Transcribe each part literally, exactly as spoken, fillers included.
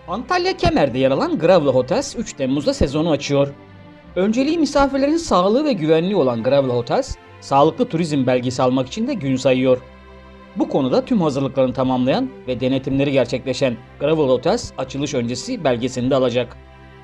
Antalya Kemer'de yer alan Gravel Hotels üç Temmuz'da sezonu açıyor. Önceliği misafirlerin sağlığı ve güvenliği olan Gravel Hotels, sağlıklı turizm belgesi almak için de gün sayıyor. Bu konuda tüm hazırlıklarını tamamlayan ve denetimleri gerçekleşen Gravel Hotels açılış öncesi belgesini de alacak.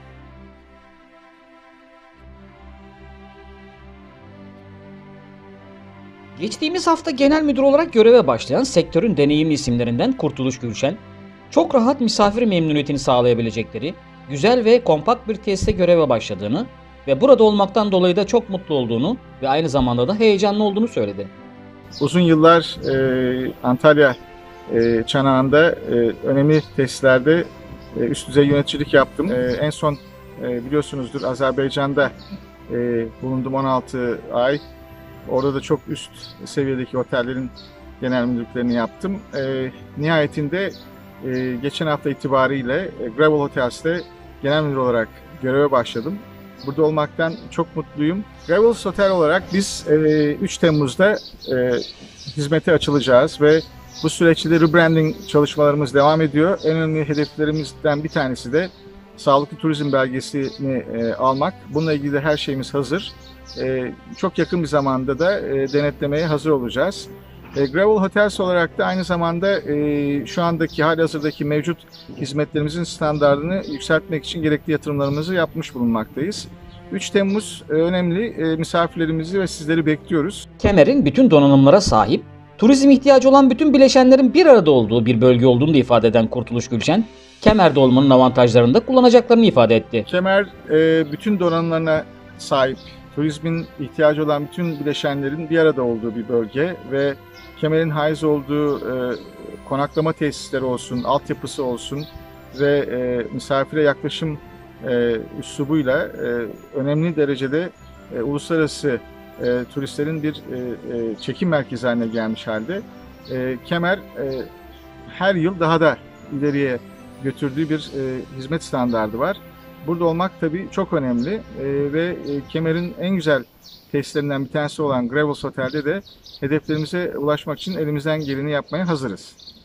Geçtiğimiz hafta genel müdür olarak göreve başlayan sektörün deneyimli isimlerinden Kurtuluş Gülşen, çok rahat misafir memnuniyetini sağlayabilecekleri, güzel ve kompakt bir tesiste göreve başladığını ve burada olmaktan dolayı da çok mutlu olduğunu ve aynı zamanda da heyecanlı olduğunu söyledi. Uzun yıllar e, Antalya e, çanağında e, önemli tesislerde e, üst düzey yöneticilik yaptım. E, en son e, biliyorsunuzdur Azerbaycan'da e, bulundum on altı ay. Orada da çok üst seviyedeki otellerin genel müdürlüklerini yaptım. E, nihayetinde e, geçen hafta itibariyle e, Gravel Hotels'te genel müdür olarak göreve başladım. Burada olmaktan çok mutluyum. Gravel Hotel olarak biz e, üç Temmuz'da e, hizmete açılacağız ve bu süreçte de rebranding çalışmalarımız devam ediyor. En önemli hedeflerimizden bir tanesi de sağlıklı turizm belgesini e, almak. Bununla ilgili de her şeyimiz hazır. E, çok yakın bir zamanda da e, denetlemeye hazır olacağız. E, Gravel Hotels olarak da aynı zamanda e, şu andaki halihazırdaki mevcut hizmetlerimizin standartını yükseltmek için gerekli yatırımlarımızı yapmış bulunmaktayız. üç Temmuz e, önemli. E, misafirlerimizi ve sizleri bekliyoruz. Kemer'in bütün donanımlara sahip, turizm ihtiyacı olan bütün bileşenlerin bir arada olduğu bir bölge olduğunu da ifade eden Kurtuluş Gülşen, Kemer'de olmanın avantajlarını da kullanacaklarını ifade etti. Kemer e, bütün donanımlarına sahip, turizmin ihtiyacı olan bütün bileşenlerin bir arada olduğu bir bölge ve Kemer'in haiz olduğu e, konaklama tesisleri olsun, altyapısı olsun ve e, misafire yaklaşım e, üslubuyla e, önemli derecede e, uluslararası e, turistlerin bir e, e, çekim merkezi haline gelmiş halde. E, Kemer e, her yıl daha da ileriye götürdüğü bir e, hizmet standardı var. Burada olmak tabii çok önemli e, ve e, Kemer'in en güzel tesislerinden bir tanesi olan Gravel Hotel'de de hedeflerimize ulaşmak için elimizden geleni yapmaya hazırız.